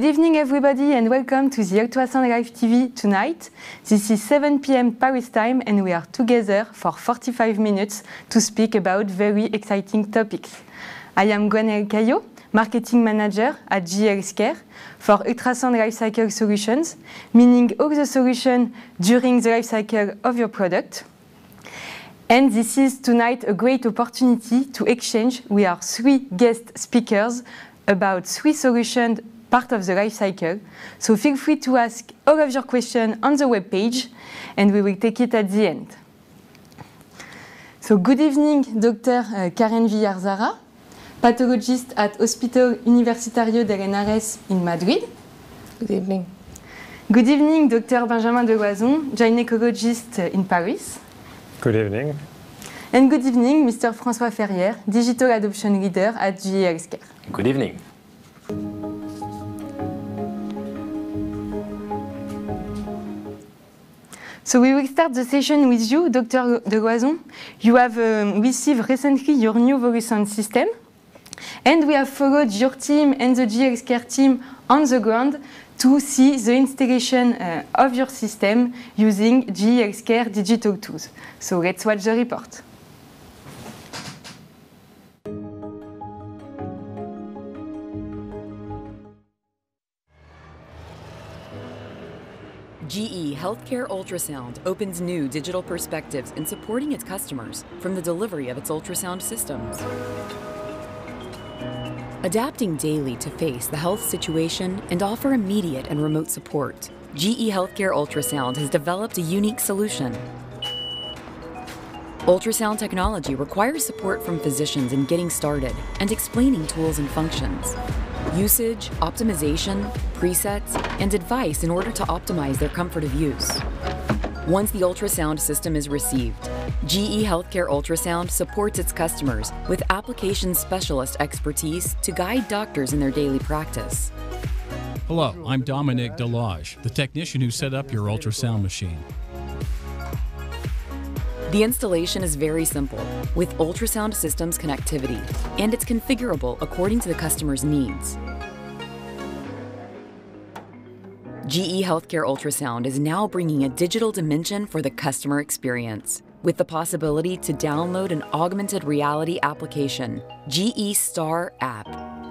Good evening, everybody, and welcome to the Ultrasound Live TV tonight. This is 7 p.m. Paris time, and we are together for 45 minutes to speak about very exciting topics. I am Gwenaëlle Caillot, Marketing Manager at GE Healthcare for Ultrasound Life Cycle Solutions, meaning all the solutions during the life cycle of your product. And this is tonight a great opportunity to exchange with our 3 guest speakers about 3 solutions part of the life cycle. So feel free to ask all of your questions on the webpage, and we will take it at the end. So good evening, Dr. Karen Villarzara, pathologist at Hospital Universitario del Henares in Madrid. Good evening. Good evening, Dr. Benjamin Deloison, gynecologist in Paris. Good evening. And good evening, Mr. François Ferrière, Digital Adoption Leader at GE Healthcare. Good evening. So we will start the session with you, Dr. Deloison. You have received recently your new Voluson system, and we have followed your team and the GE Healthcare team on the ground to see the installation of your system using GE Healthcare digital tools. So let's watch the report. GE Healthcare Ultrasound opens new digital perspectives in supporting its customers from the delivery of its ultrasound systems. Adapting daily to face the health situation and offer immediate and remote support, GE Healthcare Ultrasound has developed a unique solution. Ultrasound technology requires support from physicians in getting started and explaining tools and functions, usage, optimization, presets, and advice in order to optimize their comfort of use. Once the ultrasound system is received, GE Healthcare Ultrasound supports its customers with application specialist expertise to guide doctors in their daily practice. Hello, I'm Dominic Delage, the technician who set up your ultrasound machine. The installation is very simple, with ultrasound systems connectivity, and it's configurable according to the customer's needs. GE Healthcare Ultrasound is now bringing a digital dimension for the customer experience, with the possibility to download an augmented reality application, GE Star App.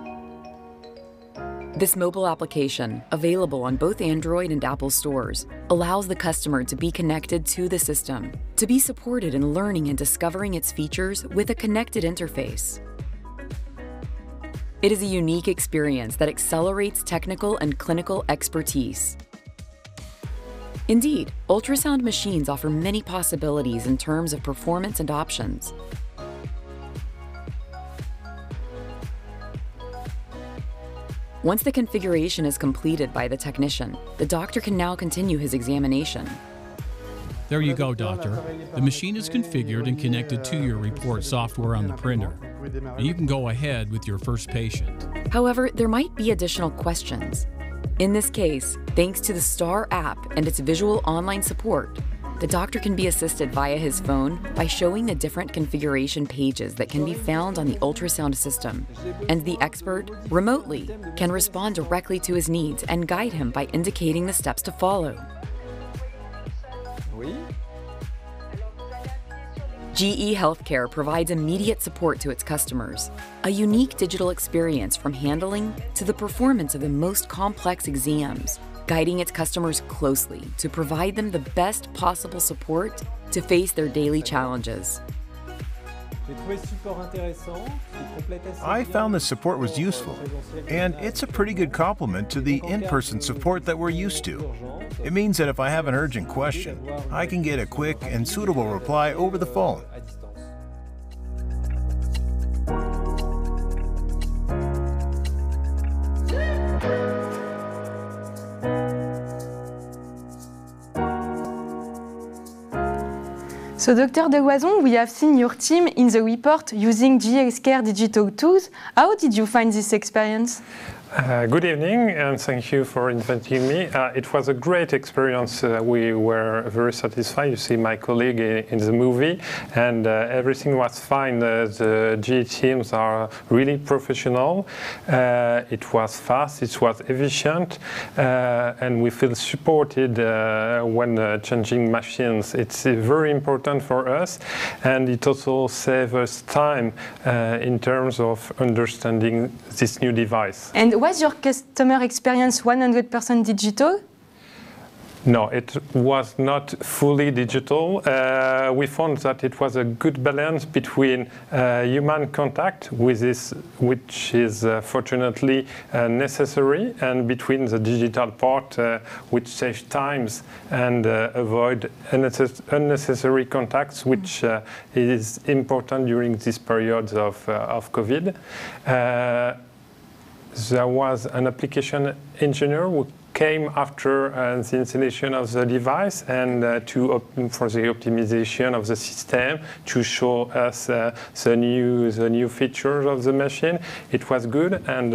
This mobile application, available on both Android and Apple stores, allows the customer to be connected to the system, to be supported in learning and discovering its features with a connected interface. It is a unique experience that accelerates technical and clinical expertise. Indeed, ultrasound machines offer many possibilities in terms of performance and options. Once the configuration is completed by the technician, the doctor can now continue his examination. There you go, doctor. The machine is configured and connected to your report software on the printer. And you can go ahead with your first patient. However, there might be additional questions. In this case, thanks to the Star app and its visual online support, the doctor can be assisted via his phone by showing the different configuration pages that can be found on the ultrasound system, and the expert, remotely, can respond directly to his needs and guide him by indicating the steps to follow. GE Healthcare provides immediate support to its customers, a unique digital experience from handling to the performance of the most complex exams, guiding its customers closely to provide them the best possible support to face their daily challenges. I found the support was useful, and it's a pretty good complement to the in-person support that we're used to. It means that if I have an urgent question, I can get a quick and suitable reply over the phone. So, Dr. Deloison, we have seen your team in the report using GE Healthcare digital tools. How did you find this experience? Good evening, and thank you for inviting me. It was a great experience. We were very satisfied. You see my colleague in the movie, and everything was fine. The GE teams are really professional. It was fast, it was efficient, and we feel supported when changing machines. It's very important for us, and it also saves us time in terms of understanding this new device. And was your customer experience 100% digital? No, it was not fully digital. We found that it was a good balance between human contact with this, which is fortunately necessary, and between the digital part, which saves times and avoid unnecessary contacts, which is important during this period of COVID. There was an application engineer who came after the installation of the device and for the optimization of the system to show us the new features of the machine. It was good, and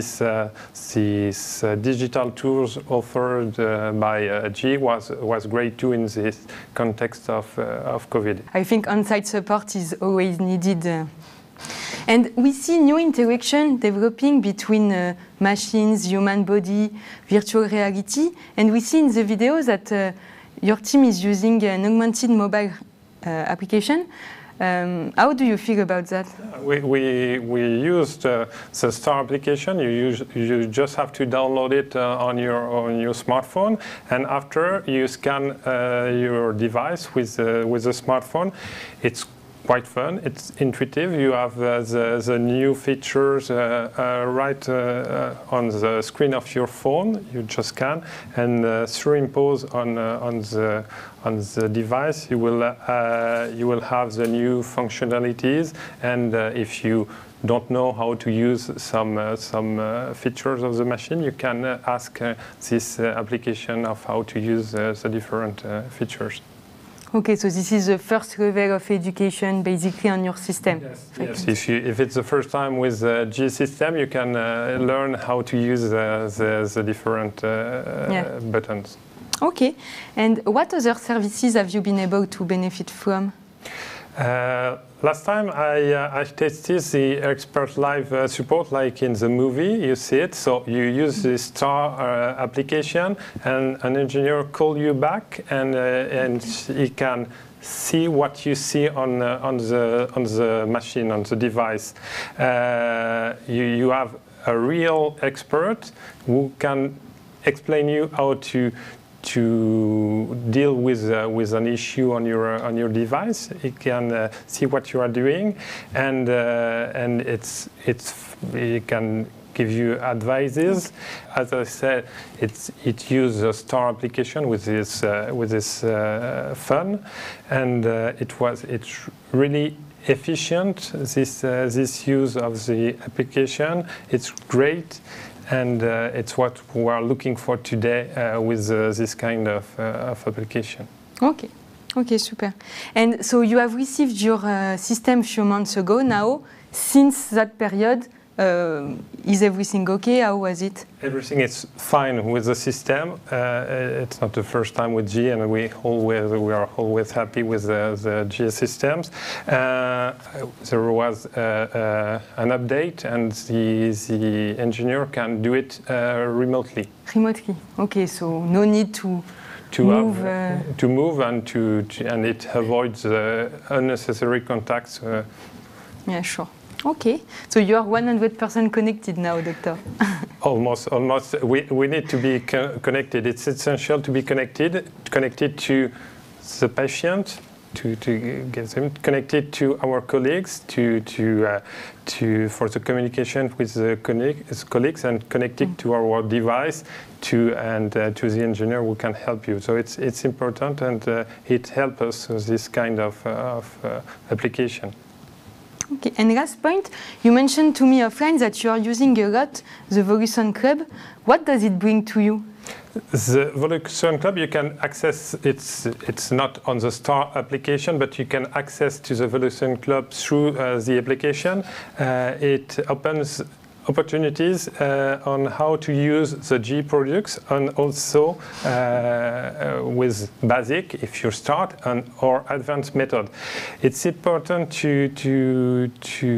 these digital tools offered by GE was great too in this context of COVID. I think on-site support is always needed. And we see new interaction developing between machines, human body, virtual reality. And we see in the video that your team is using an augmented mobile application. How do you feel about that? We used the STAR application. You just have to download it on your smartphone, and after you scan your device with the smartphone, it's quite fun. It's intuitive. You have the new features right on the screen of your phone. You just scan and superimpose on the device. You will have the new functionalities. And if you don't know how to use some features of the machine, you can ask this application of how to use the different features. Okay, so this is the first level of education basically on your system. Yes. If it's the first time with the GE system, you can learn how to use the different buttons. Okay, and what other services have you been able to benefit from? Last time I tested the Expert Live support, like in the movie, you see it. So you use the STAR application, and an engineer calls you back, and he can see what you see on the machine, on the device. You have a real expert who can explain you how to deal with an issue on your device. It can see what you are doing, and it can give you advices. As I said, it uses a STAR application with this fun, and it's really efficient. This use of the application, it's great. And it's what we are looking for today with this kind of application. Okay, super. And so you have received your system a few months ago now. Since that period, is everything okay? How was it? Everything is fine with the system. It's not the first time with GE, and we are always happy with the GE systems. There was an update, and the engineer can do it remotely. Remotely. Okay, so no need to move. To move and it avoids unnecessary contacts. Yeah, sure. Okay, so you are 100% connected now, Doctor. Almost. We need to be connected. It's essential to be connected to the patient, to get them connected to our colleagues, for the communication with the colleagues, and connected to our device, to the engineer who can help you. So it's important, and it helps us with this kind of application. Okay, and last point, you mentioned to me offline that you are using a lot the Voluson Club. What does it bring to you? The Voluson Club, you can access, it's not on the STAR application, but you can access to the Voluson Club through the application. It opens opportunities on how to use the GE products, and also with basic, if you start, or advanced method. It's important to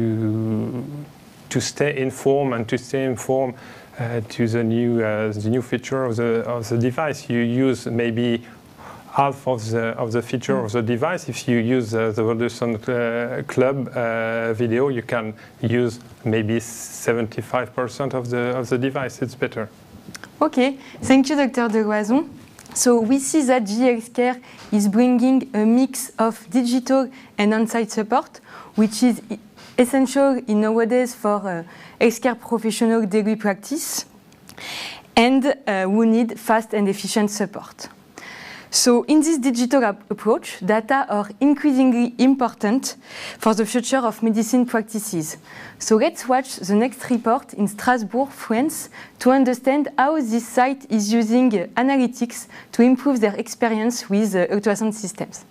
stay informed and to stay informed to the new feature of the device. You use maybe half of the feature of the device. If you use the Volderson Club video, you can use maybe 75% of the device. It's better. Okay, thank you, Dr. Deloison. So we see that GE Healthcare is bringing a mix of digital and on-site support, which is essential in nowadays for healthcare professional daily practice, and who need fast and efficient support. So in this digital approach, data are increasingly important for the future of medicine practices. So let's watch the next report in Strasbourg, France, to understand how this site is using analytics to improve their experience with ultrasound systems.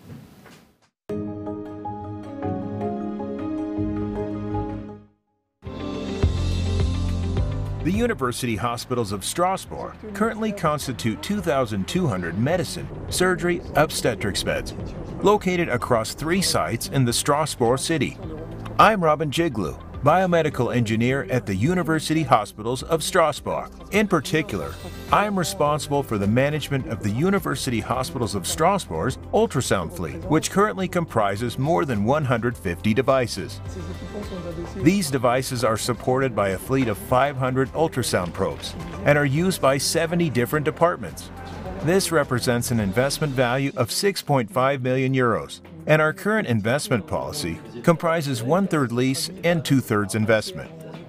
The University Hospitals of Strasbourg currently constitute 2,200 medicine, surgery, obstetrics beds, located across 3 sites in the Strasbourg city. I'm Robin Jiglu, biomedical engineer at the University Hospitals of Strasbourg. In particular, I am responsible for the management of the University Hospitals of Strasbourg's ultrasound fleet, which currently comprises more than 150 devices. These devices are supported by a fleet of 500 ultrasound probes and are used by 70 different departments. This represents an investment value of 6.5 million euros, and our current investment policy comprises 1/3 lease and 2/3 investment.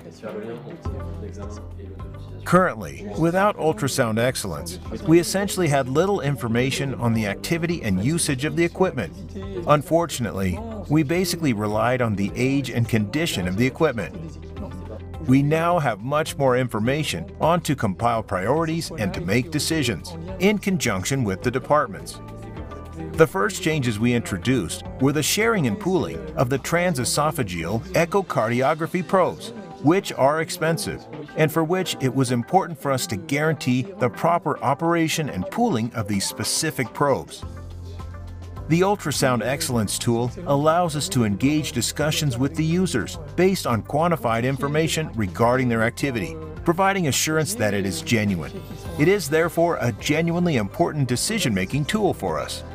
Currently, without ultrasound excellence, we essentially had little information on the activity and usage of the equipment. Unfortunately, we basically relied on the age and condition of the equipment. We now have much more information on to compile priorities and to make decisions in conjunction with the departments. The first changes we introduced were the sharing and pooling of the transesophageal echocardiography probes, which are expensive, and for which it was important for us to guarantee the proper operation and pooling of these specific probes. The Ultrasound Excellence tool allows us to engage discussions with the users based on quantified information regarding their activity, providing assurance that it is genuine. It is therefore a genuinely important decision-making tool for us.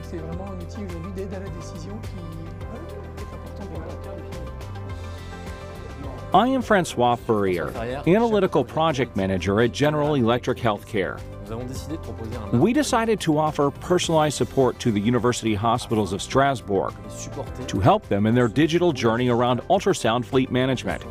I am Francois Fourier, Analytical Project Manager at General Electric Healthcare. We decided to offer personalized support to the University Hospitals of Strasbourg to help them in their digital journey around ultrasound fleet management.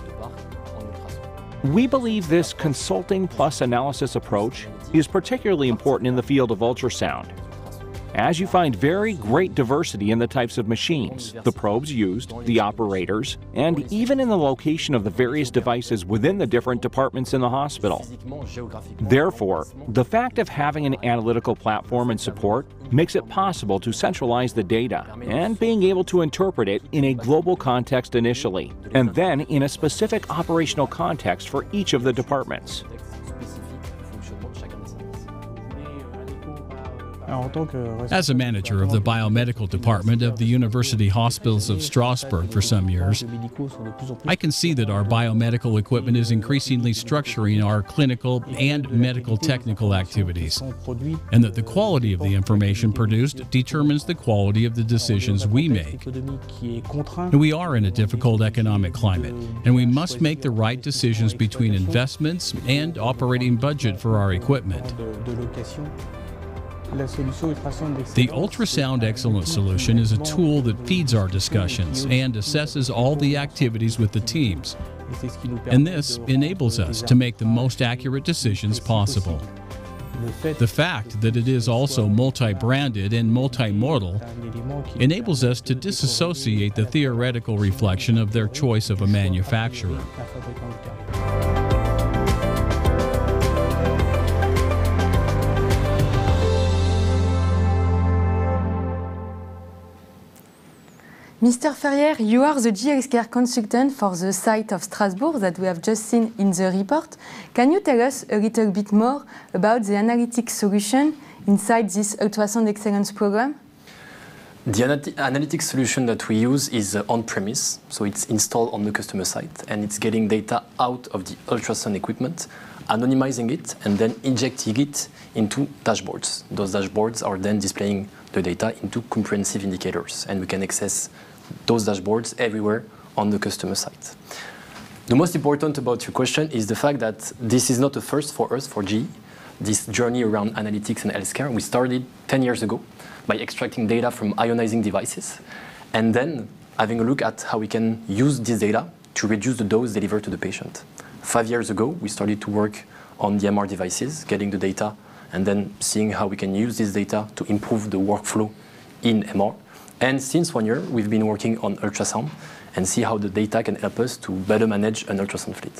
We believe this consulting plus analysis approach is particularly important in the field of ultrasound, as you find very great diversity in the types of machines, the probes used, the operators, and even in the location of the various devices within the different departments in the hospital. Therefore, the fact of having an analytical platform and support makes it possible to centralize the data and being able to interpret it in a global context initially, and then in a specific operational context for each of the departments. As a manager of the biomedical department of the University Hospitals of Strasbourg for some years, I can see that our biomedical equipment is increasingly structuring our clinical and medical technical activities, and that the quality of the information produced determines the quality of the decisions we make. And we are in a difficult economic climate, and we must make the right decisions between investments and operating budget for our equipment. The Ultrasound Excellence solution is a tool that feeds our discussions and assesses all the activities with the teams. And this enables us to make the most accurate decisions possible. The fact that it is also multi-branded and multimodal enables us to disassociate the theoretical reflection of their choice of a manufacturer. Mr. Ferrier, you are the GLScare consultant for the site of Strasbourg that we have just seen in the report. Can you tell us a little bit more about the analytics solution inside this ultrasound excellence program? The analytics solution that we use is on-premise, so it's installed on the customer site, and it's getting data out of the ultrasound equipment, anonymizing it, and then injecting it into dashboards. Those dashboards are then displaying the data into comprehensive indicators, and we can access those dashboards everywhere on the customer site. The most important about your question is the fact that this is not a first for us, for GE. This journey around analytics and healthcare, we started 10 years ago by extracting data from ionizing devices, and then having a look at how we can use this data to reduce the dose delivered to the patient. 5 years ago, we started to work on the MR devices, getting the data, and then seeing how we can use this data to improve the workflow in MR. And since 1 year, we've been working on ultrasound and see how the data can help us to better manage an ultrasound fleet.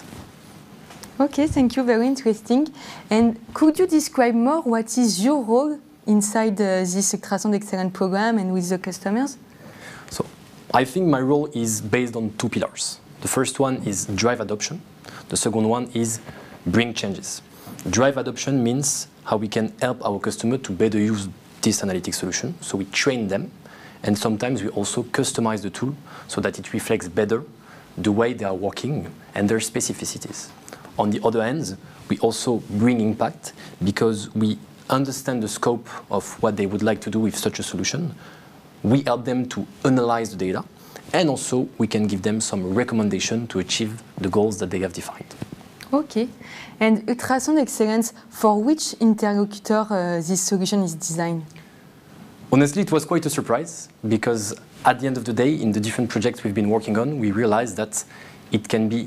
Okay, thank you, very interesting. And could you describe more what is your role inside this ultrasound excellence program and with the customers? So I think my role is based on 2 pillars. The first one is drive adoption. The second one is bring changes. Drive adoption means how we can help our customer to better use this analytics solution. So we train them, and sometimes we also customize the tool so that it reflects better the way they are working and their specificities. On the other hand, we also bring impact because we understand the scope of what they would like to do with such a solution. We help them to analyze the data, and also we can give them some recommendation to achieve the goals that they have defined. Okay. And ultrasound excellence, for which interlocutor this solution is designed? Honestly, it was quite a surprise because at the end of the day, in the different projects we've been working on, we realized that it can be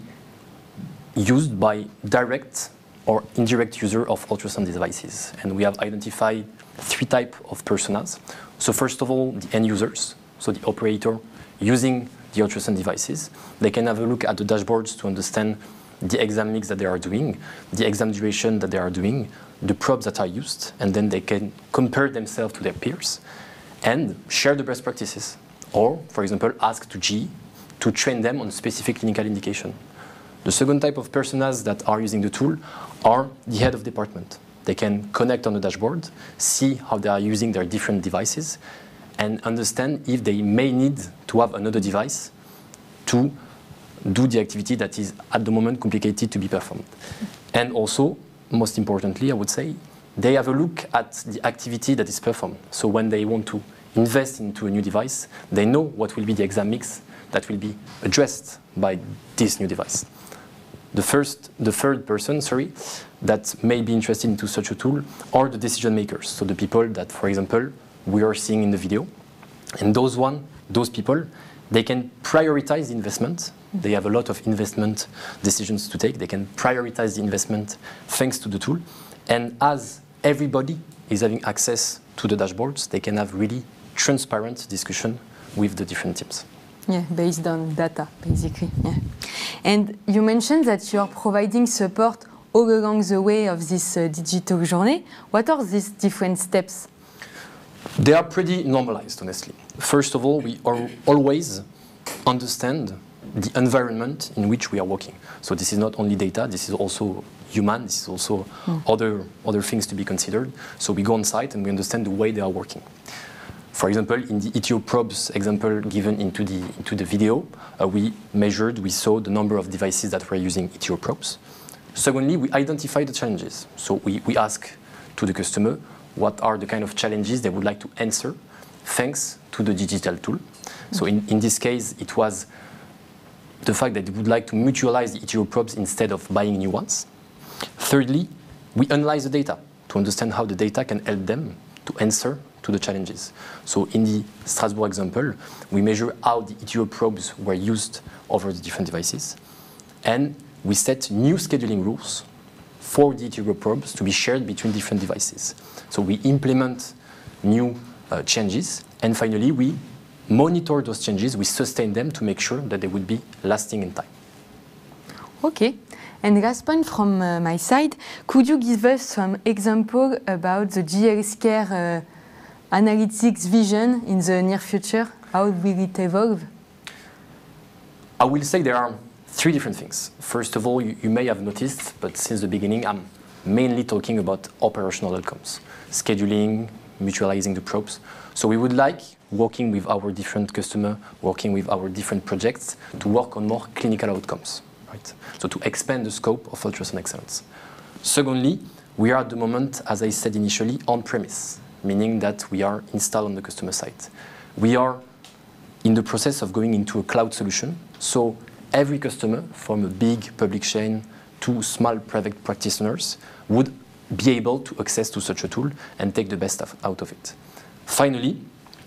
used by direct or indirect user of ultrasound devices. And we have identified 3 types of personas. So first of all, the end users, so the operator using the ultrasound devices. They can have a look at the dashboards to understand the exam mix that they are doing, the exam duration that they are doing, the probes that are used, and then they can compare themselves to their peers and share the best practices. Or, for example, ask to GE to train them on specific clinical indication. The second type of personas that are using the tool are the head of department. They can connect on the dashboard, see how they are using their different devices, and understand if they may need to have another device to do the activity that is at the moment complicated to be performed. And also, most importantly, I would say, they have a look at the activity that is performed. So when they want to invest into a new device, they know what will be the exam mix that will be addressed by this new device. The third person, that may be interested into such a tool are the decision makers. So the people that, for example, we are seeing in the video. And those people, they can prioritize the investment. They have a lot of investment decisions to take. They can prioritize the investment thanks to the tool. And as everybody is having access to the dashboards, they can have really transparent discussion with the different teams. Yeah, based on data, basically. Yeah. And you mentioned that you are providing support all along the way of this digital journey. What are these different steps? They are pretty normalized, honestly. First of all, we always understand the environment in which we are working. So this is not only data, this is also human, this is also other things to be considered. So we go on site and we understand the way they are working. For example, in the ETO probes example given into the video, we saw the number of devices that were using ETO probes. Secondly, we identify the challenges. So we ask to the customer what are the kind of challenges they would like to answer thanks to the digital tool. So in this case, it was the fact that they would like to mutualize the ETO probes instead of buying new ones. Thirdly, we analyze the data to understand how the data can help them to answer to the challenges. So in the Strasbourg example, we measure how the ETO probes were used over the different devices. And we set new scheduling rules for the ETO probes to be shared between different devices. So we implement new changes. And finally, we monitor those changes, we sustain them to make sure that they would be lasting in time. Okay. And last point from my side, could you give us some example about the GLScare analytics vision in the near future? How will it evolve? I will say there are three different things. First of all, you may have noticed, but since the beginning, I'm mainly talking about operational outcomes, scheduling, mutualizing the probes. So we would like, working with our different customers, working with our different projects, to work on more clinical outcomes, right? So to expand the scope of ultrasound excellence. Secondly, we are at the moment, as I said initially, on-premise, meaning that we are installed on the customer site. We are in the process of going into a cloud solution. So every customer, from a big public chain to small private practitioners, would be able to access to such a tool and take the best out of it. Finally,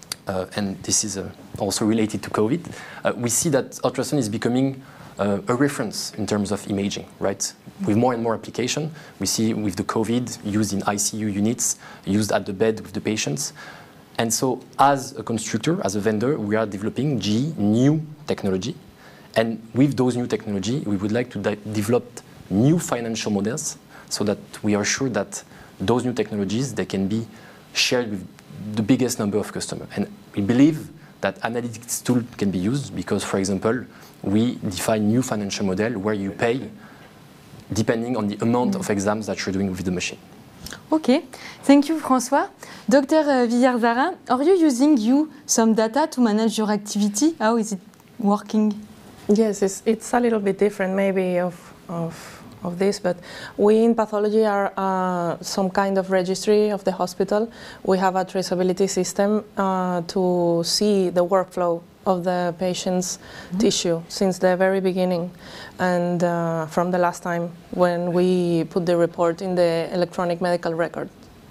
and this is also related to COVID, we see that ultrasound is becoming a reference in terms of imaging, right? With more and more application, we see with the COVID used in ICU units, used at the bed with the patients. And so as a constructor, as a vendor, we are developing new technology. And with those new technology, we would like to develop new financial models so that we are sure that those new technologies, they can be shared with the biggest number of customers. And we believe that analytics tool can be used because, for example, we define new financial model where you pay depending on the amount of exams that you're doing with the machine. Okay, thank you, François. Dr. Villarzara, are you using some data to manage your activity? How is it working? Yes, it's a little bit different maybe of this, but we in pathology are some kind of registry of the hospital. We have a traceability system to see the workflow of the patient's tissue since the very beginning and from the last time when we put the report in the electronic medical record.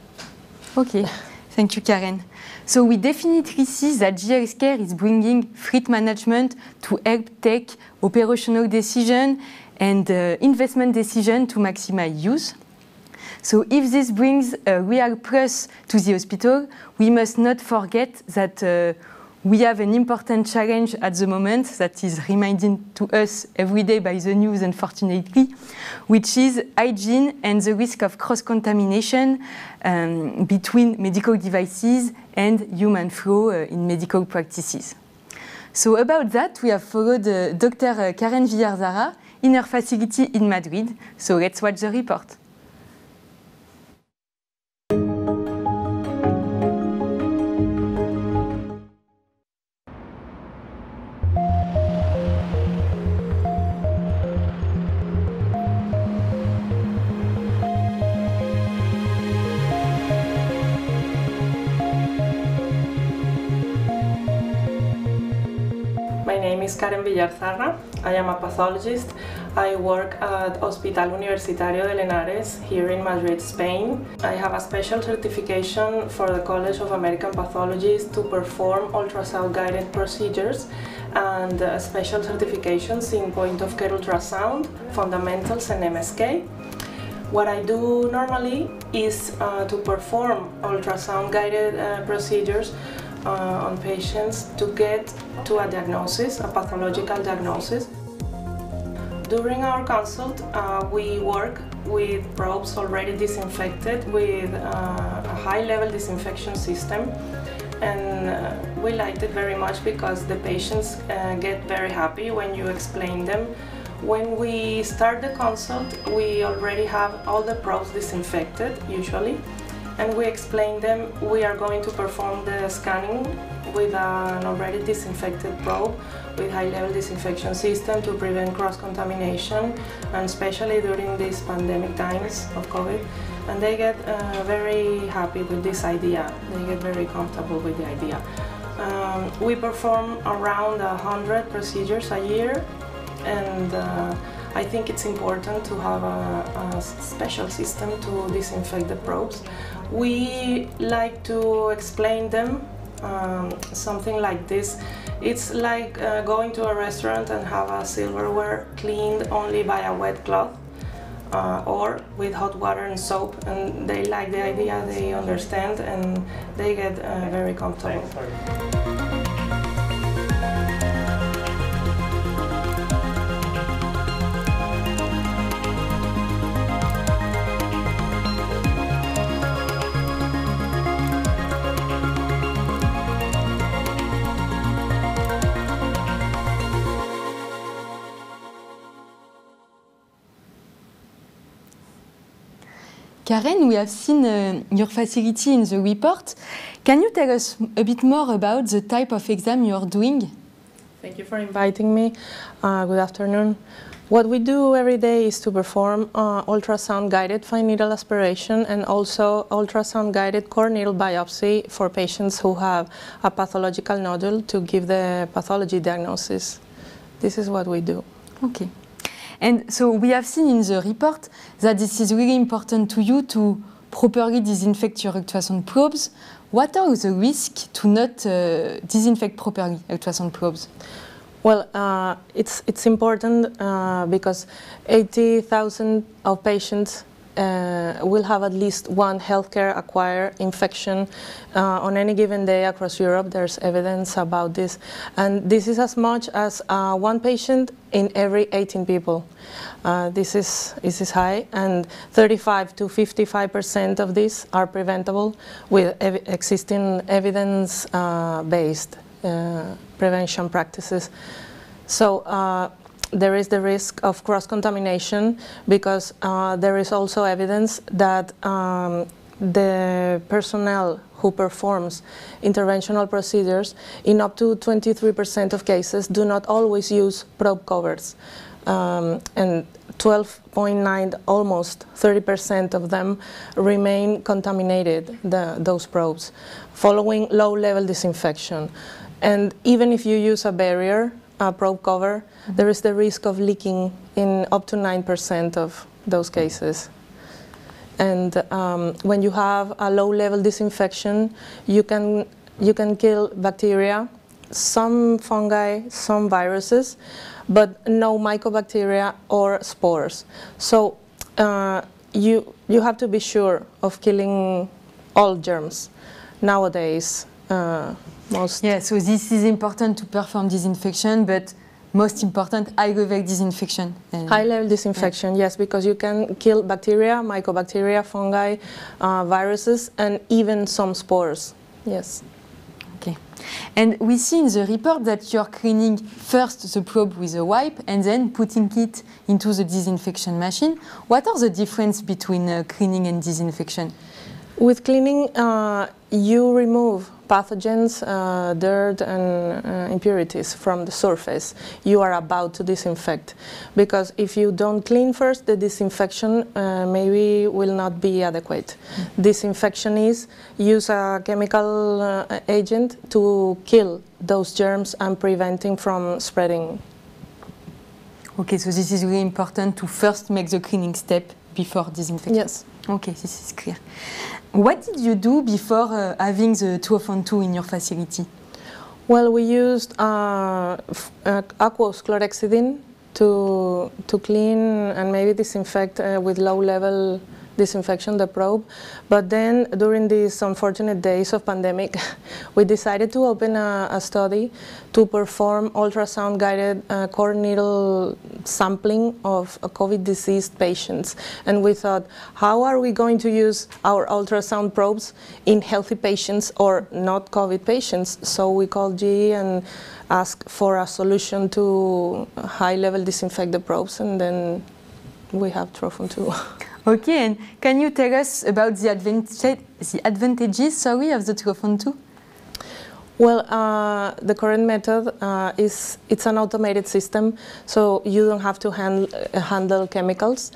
Okay, thank you, Karen. So we definitely see that GE Healthcare is bringing fleet management to help take operational decision and investment decision to maximize use. So if this brings a real plus to the hospital, we must not forget that we have an important challenge at the moment that is reminded to us every day by the news, unfortunately, which is hygiene and the risk of cross-contamination between medical devices and human flow in medical practices. So about that, we have followed Dr. Karen Villarzara in her facility in Madrid. So let's watch the report. My name is Karen Villarzara. I am a pathologist. I work at Hospital Universitario de Linares here in Madrid, Spain. I have a special certification for the College of American Pathologists to perform ultrasound-guided procedures and special certifications in point-of-care ultrasound, fundamentals and MSK. What I do normally is to perform ultrasound-guided procedures on patients to get to a diagnosis, a pathological diagnosis. During our consult, we work with probes already disinfected with a high-level disinfection system, and we liked it very much because the patients get very happy when you explain them. When we start the consult, we already have all the probes disinfected, usually, and we explain them we are going to perform the scanning with an already disinfected probe with high-level disinfection system to prevent cross-contamination, and especially during these pandemic times of COVID. And they get very happy with this idea. They get very comfortable with the idea. We perform around 100 procedures a year, and I think it's important to have a special system to disinfect the probes. We like to explain them something like this. It's like going to a restaurant and have a silverware cleaned only by a wet cloth or with hot water and soap, and they like the idea, they understand, and they get very comfortable. Karen, we have seen your facility in the report. Can you tell us a bit more about the type of exam you're doing? Thank you for inviting me. Good afternoon. What we do every day is to perform ultrasound-guided fine needle aspiration and also ultrasound-guided core needle biopsy for patients who have a pathological nodule to give the pathology diagnosis. This is what we do. Okay. And so we have seen in the report that this is really important to you to properly disinfect your ultrasound probes. What are the risks to not disinfect properly ultrasound probes? Well, it's important because 80,000 of patients will have at least one healthcare acquired infection on any given day across Europe. There's evidence about this. And this is as much as one patient in every 18 people. This is high, and 35 to 55% of these are preventable with existing evidence-based prevention practices. So there is the risk of cross-contamination because there is also evidence that the personnel who performs interventional procedures in up to 23% of cases do not always use probe covers. And 12.9, almost 30% of them remain contaminated, those probes, following low-level disinfection. And even if you use a barrier, a probe cover, there is the risk of leaking in up to 9% of those cases. And when you have a low-level disinfection, you can kill bacteria, some fungi, some viruses, but no mycobacteria or spores. So you have to be sure of killing all germs nowadays. Yeah, so this is important to perform disinfection, but most important, high-level disinfection. High-level disinfection, yes, because you can kill bacteria, mycobacteria, fungi, viruses, and even some spores, yes. Okay. And we see in the report that you're cleaning first the probe with a wipe and then putting it into the disinfection machine. What are the differences between cleaning and disinfection? With cleaning, you remove pathogens, dirt, and impurities from the surface you are about to disinfect. Because if you don't clean first, the disinfection maybe will not be adequate. Disinfection is use a chemical agent to kill those germs and preventing from spreading. Okay, so this is really important to first make the cleaning step before disinfecting. Yes. Okay, this is clear. What did you do before having the 2-of-1-2 in your facility? Well, we used aqueous chlorhexidine to clean and maybe disinfect with low-level disinfection the probe. But then, during these unfortunate days of pandemic, we decided to open a study to perform ultrasound-guided core needle sampling of COVID-diseased patients. And we thought, how are we going to use our ultrasound probes in healthy patients or not COVID patients? So we called GE and asked for a solution to high-level disinfect the probes, and then we have trophon2. Okay, and can you tell us about the advantages of the trophon2? Well, the current method it's an automated system, so you don't have to handle chemicals.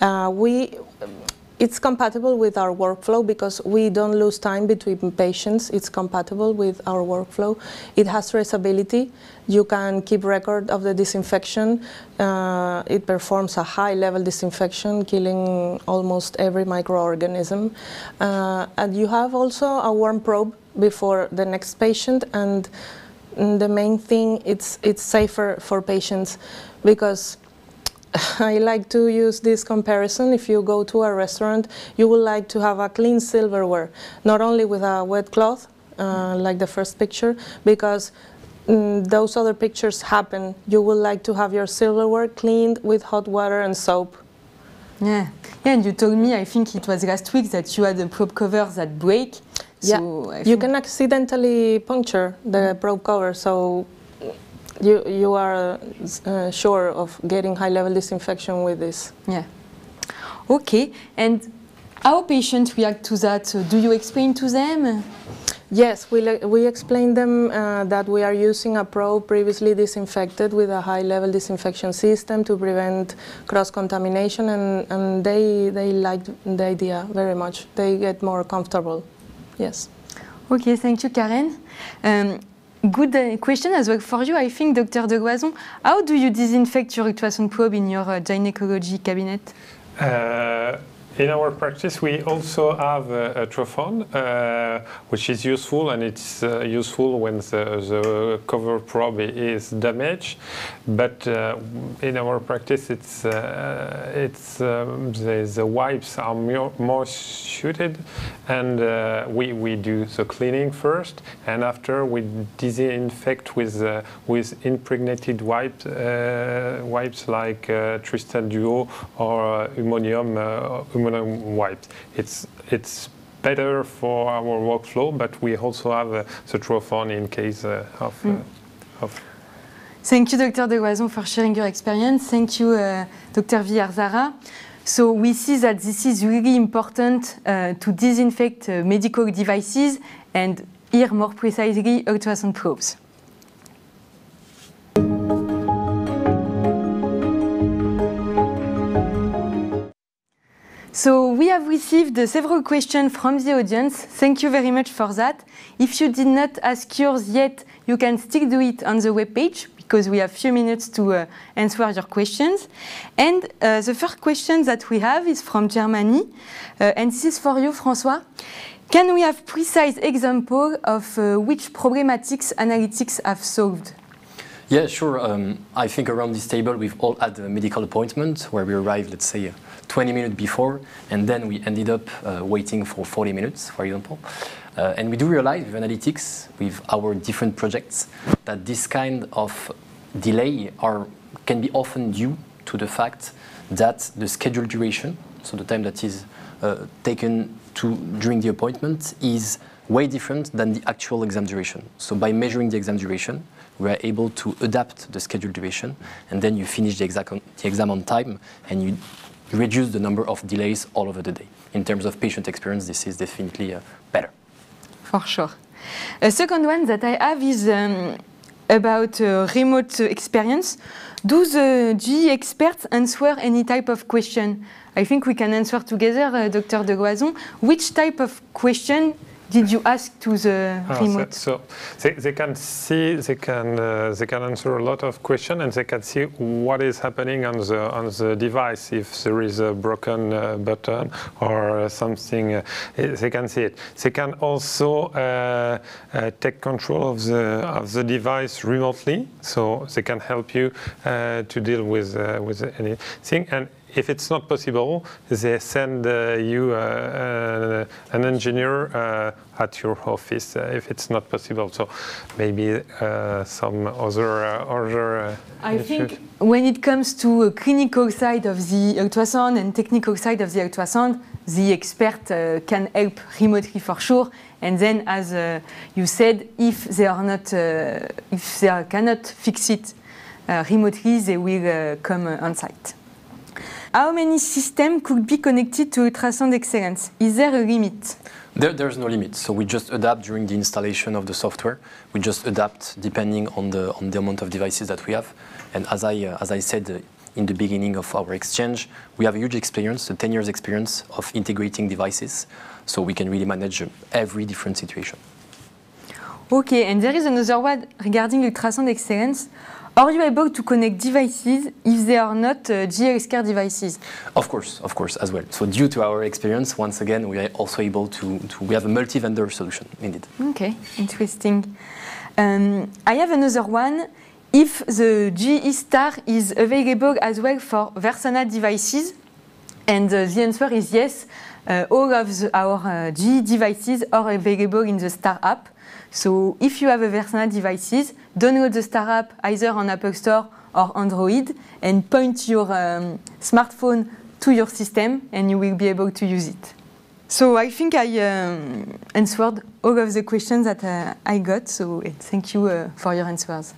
It's compatible with our workflow because we don't lose time between patients. It's compatible with our workflow. It has traceability. You can keep record of the disinfection. It performs a high-level disinfection, killing almost every microorganism. And you have also a warm probe before the next patient. And the main thing, it's safer for patients because I like to use this comparison. If you go to a restaurant, you would like to have a clean silverware, not only with a wet cloth, like the first picture, because those other pictures happen. You would like to have your silverware cleaned with hot water and soap. Yeah, and you told me, I think it was last week, that you had a probe cover that break. So yeah, you can accidentally puncture the probe cover, so you are sure of getting high-level disinfection with this. Yeah. Okay, and How patients react to that? Do you explain to them? Yes, we explained them that we are using a probe previously disinfected with a high-level disinfection system to prevent cross-contamination, and they liked the idea very much. They get more comfortable. Yes. Okay, thank you, Karen. Good question as well for you, I think, Dr. Deloison. How do you disinfect your ultrasound probe in your gynecology cabinet? In our practice, we also have a trophon, which is useful, and it's useful when the cover probe is damaged. But in our practice, the wipes are more suited, and we do the cleaning first, and after we disinfect with impregnated wipes like Tristan Duo or Humonium wipes. It's better for our workflow, but we also have the trophon in case of. Thank you, Dr. Deloison, for sharing your experience. Thank you, Dr. Villar-Zara. So we see that this is really important to disinfect medical devices, and here more precisely ultrasound probes. So we have received several questions from the audience. Thank you very much for that. If you did not ask yours yet, you can still do it on the webpage, because we have a few minutes to answer your questions. And the first question that we have is from Germany, and this is for you, François. Can we have precise example of which problematics analytics have solved? Yeah, sure. I think around this table we've all had a medical appointment where we arrived, let's say, 20 minutes before, and then we ended up waiting for 40 minutes, for example. And we do realize with analytics, with our different projects, that this kind of delay can be often due to the fact that the scheduled duration, so the time that is taken during the appointment, is way different than the actual exam duration. So by measuring the exam duration, we are able to adapt the scheduled duration, and then you finish the exam on time, and you reduce the number of delays all over the day. In terms of patient experience, this is definitely better. For sure. A second one that I have is about remote experience. Do the GE experts answer any type of question? I think we can answer together, Dr. Deloison. Which type of question did you ask to the remote? So they can see, they can answer a lot of questions, and they can see what is happening on the device. If there is a broken button or something, they can see it. They can also take control of the device remotely, so they can help you to deal with anything. And if it's not possible, they send you an engineer at your office if it's not possible. So maybe some other I think when it comes to clinical side of the ultrasound and technical side of the ultrasound, the expert can help remotely for sure. And then, as you said, if they cannot fix it remotely, they will come on site. How many systems could be connected to Ultrasound Excellence? Is there a limit? There's no limit. So we just adapt during the installation of the software. We just adapt depending on the amount of devices that we have. And as I said in the beginning of our exchange, we have a huge experience, a 10 years experience of integrating devices. So we can really manage every different situation. Okay, and there is another one regarding Ultrasound Excellence. Are you able to connect devices if they are not GE HealthCare devices? Of course, as well. So due to our experience, once again, we are also able we have a multi-vendor solution, indeed. Okay, interesting. I have another one. If the GE Star is available as well for Versana devices, and the answer is yes, all of our GE devices are available in the Star app. So if you have a Versana devices, download the Star app either on Apple Store or Android and point your smartphone to your system and you will be able to use it. So I think I answered all of the questions that I got, so thank you for your answers.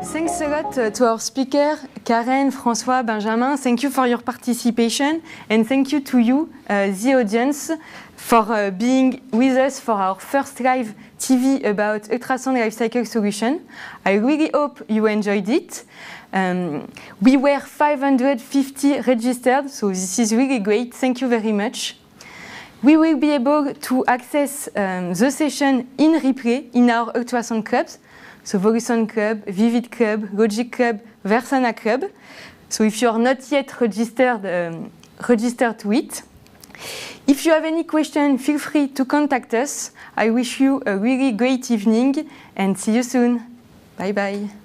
Thanks a lot to our speaker, Karen, François, Benjamin. Thank you for your participation, and thank you to you, the audience, for being with us for our first live TV about ultrasound life cycle solution. I really hope you enjoyed it. We were 550 registered, so this is really great. Thank you very much. We will be able to access the session in replay in our ultrasound clubs. So Voluson Club, Vivid Club, Logic Club, Versana Club. So if you are not yet registered, register to it. If you have any question, feel free to contact us. I wish you a really great evening and see you soon. Bye bye.